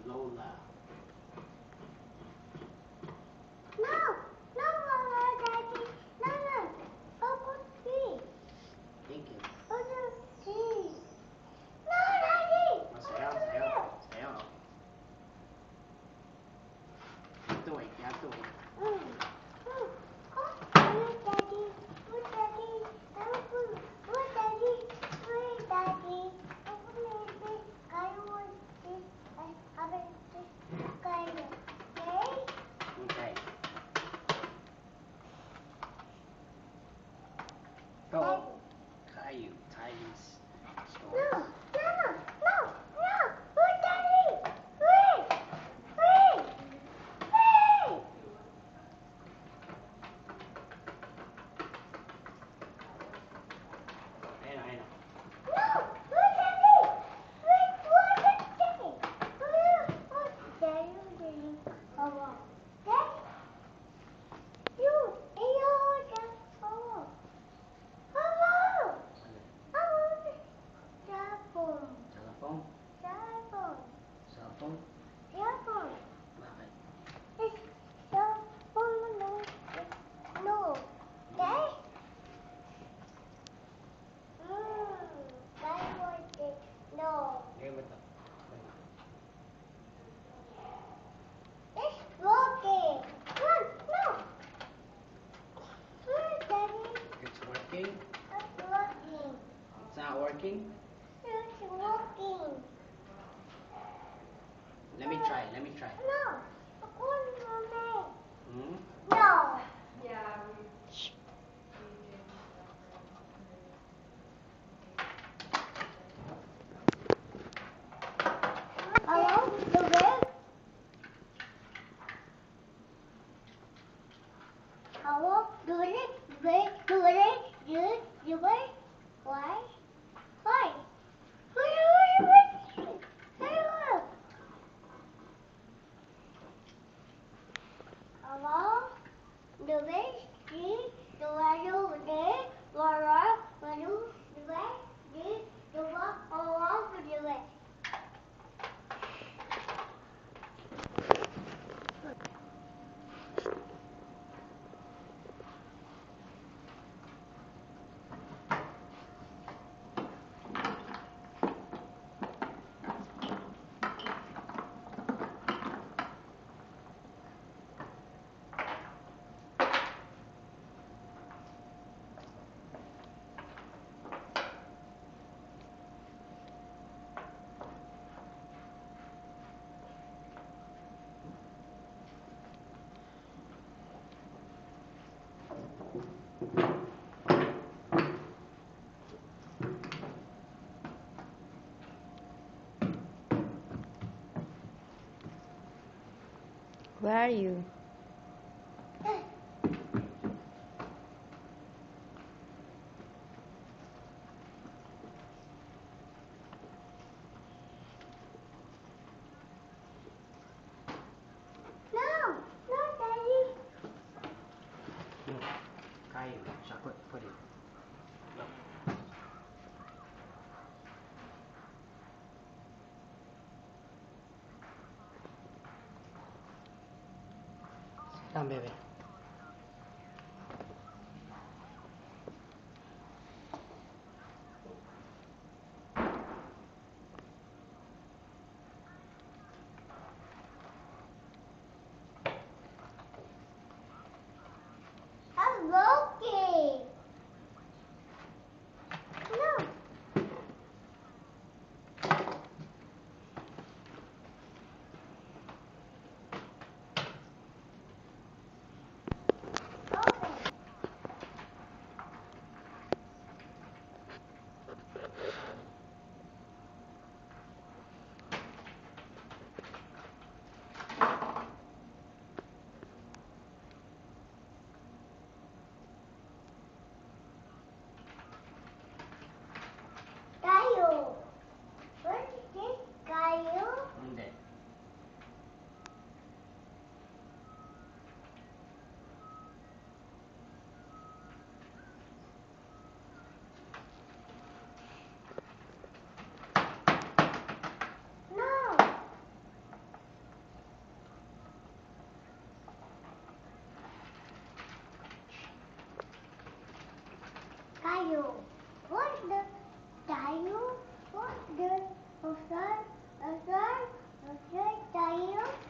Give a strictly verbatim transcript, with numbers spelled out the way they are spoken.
Lola. No, no, Lola, Daddy. No, no. Go go see. Thank you. Go to see. No, Daddy. Sayaw, sayaw, sayaw. You have to wait, you have to wait. Mm. Mm. Oh, Daddy, Daddy. Oh, Daddy. Oh, oh, Daddy. Oh, Daddy. Oh, maybe I want this. I haven't this kind of day. Okay. Go. Caillou, Caillou's No, stories. no, no, no. Oh, Daddy. Wait, wait, wait. Ayan, ayan. No, oh, Daddy. Wait, what is this? Oh, oh, Daddy, Daddy. Oh, wow. Daddy. You, you, just oh, hello. Hello. Telephone. Telephone? Telephone. Cellphone? Telephone. Bakit? It's telephone. No. No. Daddy. Mm, Daddy wants it. No. Ngayon ba ito? It's working. Run, no. Run, Daddy. It's working? It's working. It's not working? It's working. Let me try, let me try. No. According to me. Hmm? No. Hello? The red? Hello? The red? Red? The red? The the red? Why? Why? Why? Why? Why? Hello? Hello? The red? The the red over there? Laura? Hello? The red? The the red? Hello? The red? Where are you? No. No, Daddy. No. Caillou, chocolate pudding. Look. Sit down, baby. I'm working. No. tayo? What's the tayo? What's the outside? Outside? Outside tayo?